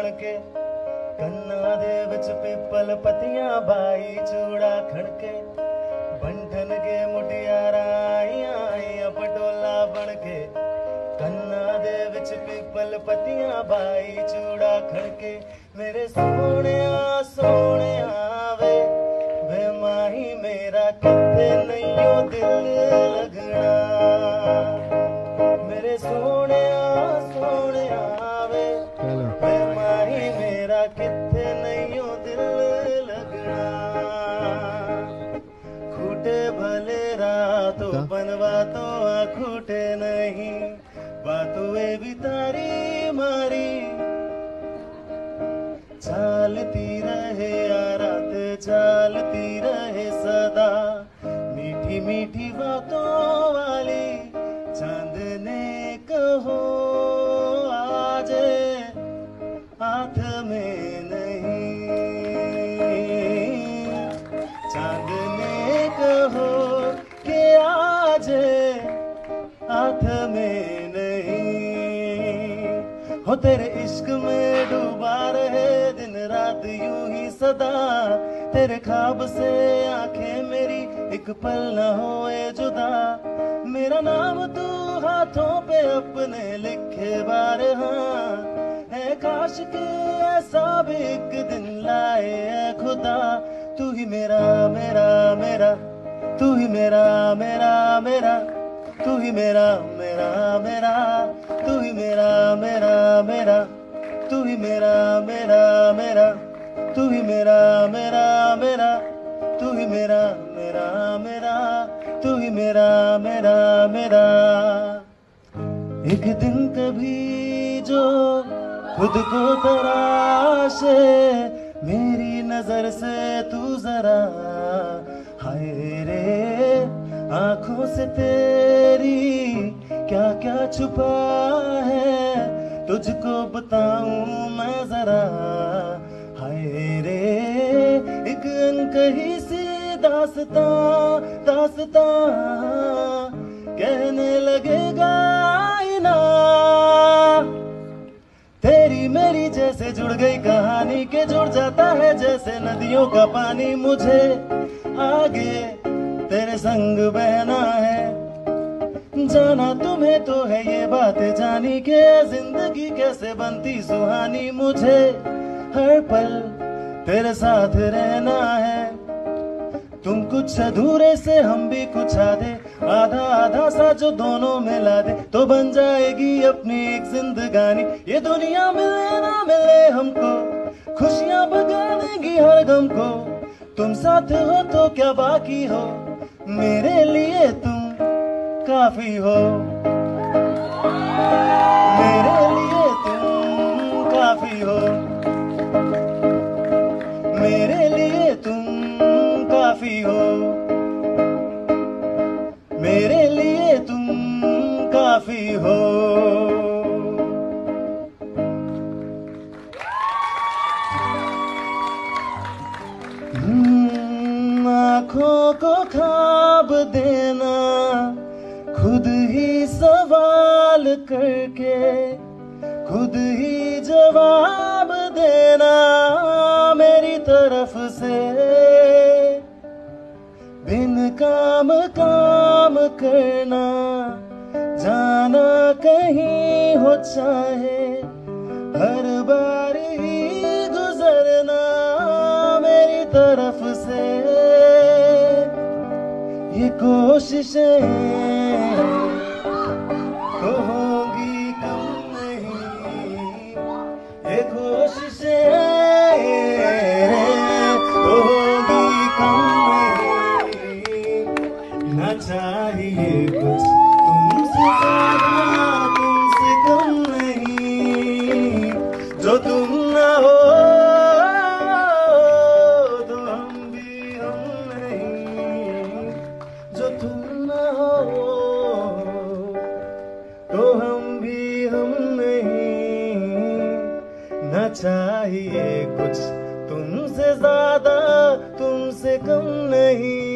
के कन्ना दे विच पिपल पतियां बाई चूड़ा खड़के बंधन के मुटियारा आईया पटोला बन के कन्ना दे विच पिपल पतियां बाई चूड़ा खड़के मेरे सोने वे माही मेरा किथे नैयो दिल लगना मेरे सोने वे माही मेरा किथे नैयो दिल लगना खूटे भले रातों बनवा तो खूटे नहीं बातों भी तारी मारी चालती रहे रात चालती रहे सदा मीठी मीठी बातों वाली चांदने कहो आज हाथ में नहीं चांदने कहो कि आज हाथ में नहीं हो तेरे इश्क में डूबा रहे दिन रात यूं ही सदा तेरे ख्वाब से आंखें मेरी एक पल न होए जुदा मेरा नाम तू हाथों पे अपने लिखे बार हाँ है काश के ऐसा भी एक दिन लाए है खुदा तू ही मेरा मेरा मेरा तू ही मेरा मेरा मेरा तू ही मेरा मेरा मेरा तू ही मेरा मेरा मेरा तू ही मेरा मेरा मेरा तू ही मेरा मेरा मेरा तू ही मेरा मेरा मेरा तू ही मेरा मेरा मेरा एक दिन कभी जो खुद को तराशे मेरी नजर से तू जरा हाय रे आंखों से तेरी क्या क्या छुपा है तुझको बताऊं मैं जरा हाय रे एक अनकही सी दास्तां कहने लगेगा आईना तेरी मेरी जैसे जुड़ गई कहानी के जुड़ जाता है जैसे नदियों का पानी मुझे आगे तेरे संग बहना है जाना तुम्हें तो है ये बात जानी के जिंदगी कैसे बनती सुहानी मुझे हर पल तेरे साथ रहना है तुम कुछ अधूरे से हम भी कुछ आधे आधा आधा सा जो दोनों मिला दे तो बन जाएगी अपनी एक जिंदगानी ये दुनिया मिले ना मिले हमको खुशियां भगा देंगी हर गम को तुम साथ हो तो क्या बाकी हो मेरे लिए तुम काफी हो मेरे लिए तुम काफी हो मेरे लिए तुम काफी हो मेरे लिए तुम काफी हो आँखों को ख्वाब देना खुद ही सवाल करके खुद ही जवाब देना मेरी तरफ से बिन काम करना जाना कहीं हो चाहे हर बार ही गुजरना मेरी तरफ से ये कोशिशें तो होंगी कम नहीं ये कोशिशें तो होंगी कम नहीं ना चाहिए कुछ तुमसे ज्यादा तुमसे कम नहीं जो तुम ना हो तो हम भी हम नहीं जो तुम ना हो तो हम भी हम नहीं ना चाहिए कुछ तुमसे ज्यादा तुमसे कम नहीं